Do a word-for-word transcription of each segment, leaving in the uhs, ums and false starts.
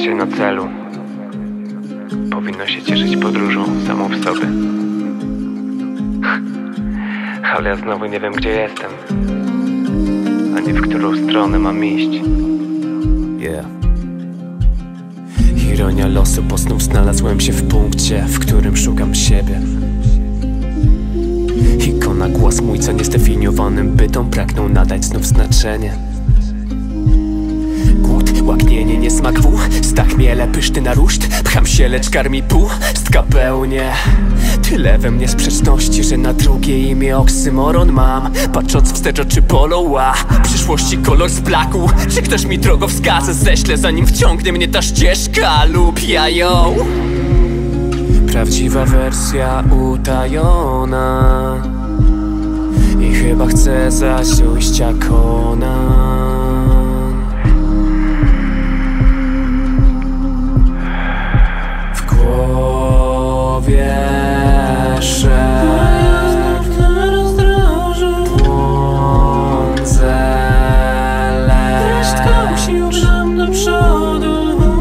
się na celu powinno się cieszyć podróżą samą w sobie. Ale ja znowu nie wiem, gdzie jestem, ani w którą stronę mam iść. Yeah. Ironia losu, po znów znalazłem się w punkcie, w którym szukam siebie. Ikona, głos mój, co niezdefiniowanym bytom pragnął nadać znów znaczenie. Głód, łaknienie, niesmak wół, stach miele, pyszny na ruszt. Pcham się, lecz karmi pół, stka pełnie. Tyle we mnie sprzeczności, że na drugie imię oksymoron mam. Patrząc wstecz, oczy bolą, a przyszłości kolor splakł. Czy ktoś mi drogowskazę ześle, zanim wciągnie mnie ta ścieżka, lub ja ją? Prawdziwa wersja utajona i chyba chcę zasiąść jak Conan. W głowie szept na rozdrożu błądzę, resztką sił bram do przodu.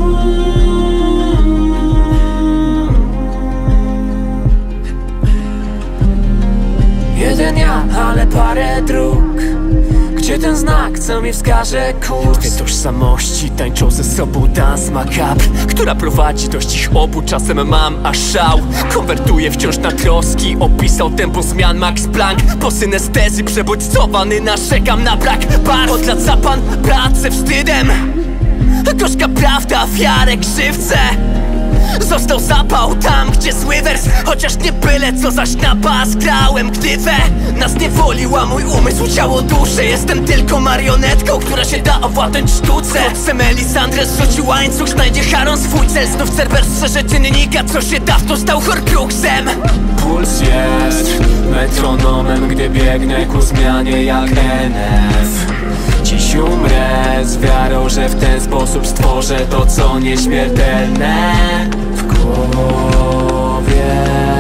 Jeden ja, ale parę dróg. Gdzie ten znak, co mi wskaże kurs? Dwie tożsamości tańczą ze sobą dans macabre, która prowadzi dość ich obu, czasem mam aż szał. Konwertuję wciąż na troski, opisał tempo zmian Max Planck. Po synestezji przebodźcowany narzekam na brak barw. Od lat za pan pracę wstydem, gorzka prawda, wiarę, krzywce. Został zapał tam, gdzie zły wers, chociaż nie byle co, zaś na bas grałem, gdy we nas niewoliła mój umysł, ciało, duszę. Jestem tylko marionetką, która się da owładnąć sztuce. Wkrótce Melisandre zrzucił łańcuch, znajdzie Charon swój cel. Znów Cerber strzeże czynnika, co się dawno stał Horcruxem. Puls jest metronomem, gdy biegnę ku zmianie jak N F. Dziś umrę z wiarą, że w ten sposób stworzę to, co nieśmiertelne. W głowie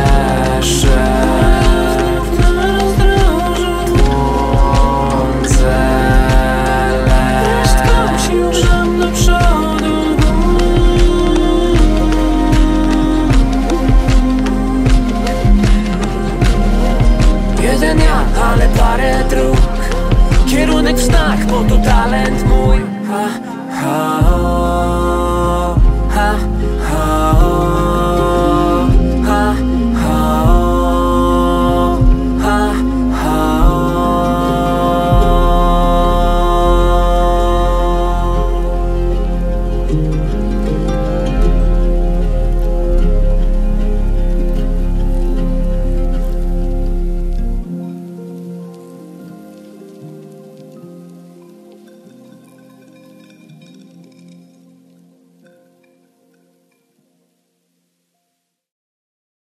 szept na rozdrożu błądzę, resztką sił bram do przodu. Jeden ja, ale parę dróg. Kierunek w snach, bo to talent mój. Ha, ha,